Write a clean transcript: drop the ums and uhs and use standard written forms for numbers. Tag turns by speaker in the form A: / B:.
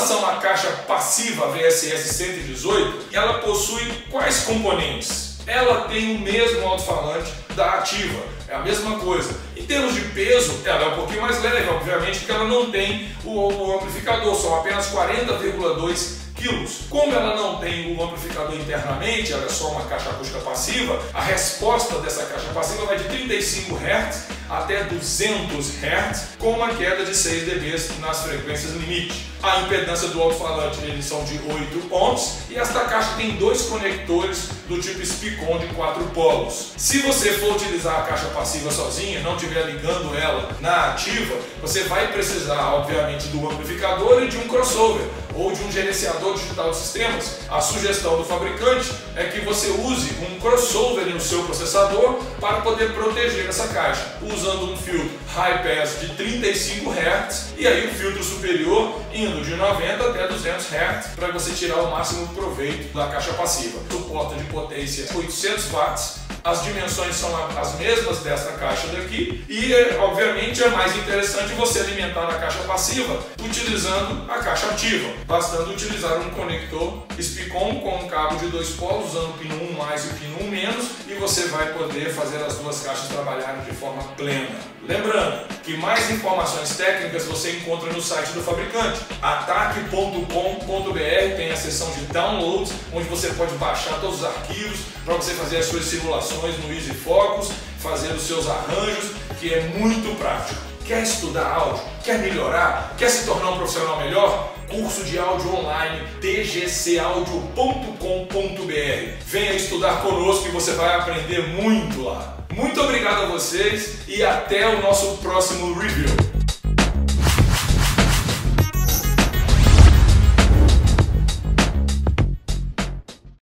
A: relação à caixa passiva VSS 118, ela possui quais componentes? Ela tem o mesmo alto-falante da ativa, é a mesma coisa. Em termos de peso, ela é um pouquinho mais leve, obviamente, porque ela não tem o amplificador, são apenas 40,2 quilos. Como ela não tem o amplificador internamente, ela é só uma caixa acústica passiva, a resposta dessa caixa passiva vai de 35 Hz até 200 Hz, com uma queda de 6 dB nas frequências limite. A impedância do alto-falante, eles são de 8 ohms, e esta caixa tem dois conectores do tipo Speak-On de 4 polos. Se você for utilizar a caixa passiva sozinha, não estiver ligando ela na ativa, você vai precisar, obviamente, do amplificador e de um crossover, ou de um gerenciador digital de sistemas. A sugestão do fabricante é que você use um crossover no seu processador para poder proteger essa caixa, usando um filtro high pass de 35 Hz e aí o filtro superior indo de 90 até 200 Hz para você tirar o máximo proveito da caixa passiva. Suporta de potência 800 watts. As dimensões são as mesmas desta caixa daqui e, obviamente, é mais interessante você alimentar a caixa passiva utilizando a caixa ativa, bastando utilizar um conector Speak-On com um cabo de 2 polos, usando o pino 1 mais e o pino 1 menos, e você vai poder fazer as duas caixas trabalharem de forma plena. Lembrando que mais informações técnicas você encontra no site do fabricante, ataque.com.br, tem a seção de downloads, onde você pode baixar todos os arquivos para você fazer as suas simulações no Easy Focus, fazer os seus arranjos, que é muito prático. Quer estudar áudio? Quer melhorar? Quer se tornar um profissional melhor? Curso de áudio online tgcaudio.com.br. Venha estudar conosco e você vai aprender muito lá. Muito obrigado a vocês e até o nosso próximo review.